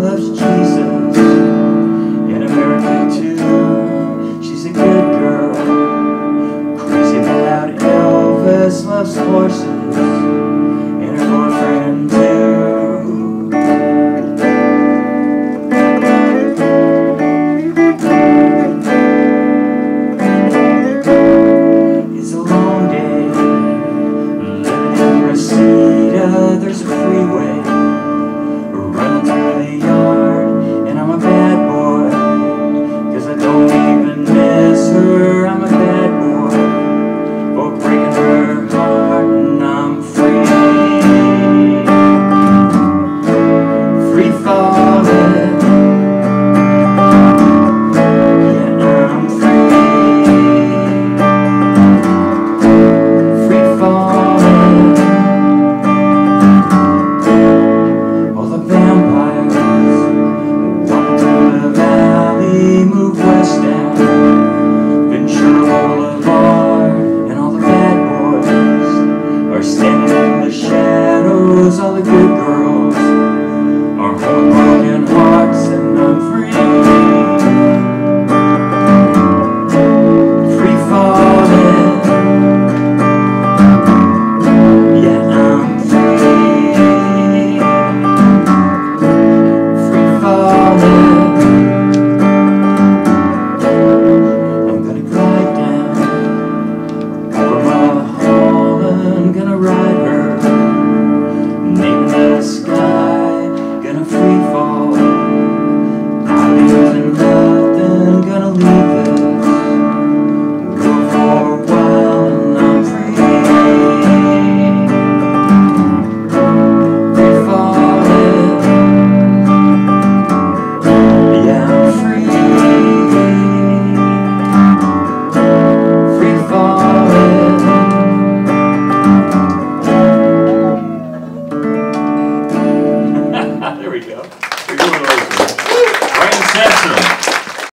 loves Jesus, in America too. She's a good girl, crazy about Elvis, loves horses, and her boyfriend too. It's a long day, living in Reseda. There's a freeway running through the yard, and I'm a bad boy, 'cause I don't even miss her. I'm a bad boy for breaking her heart, and I'm free. Free fall.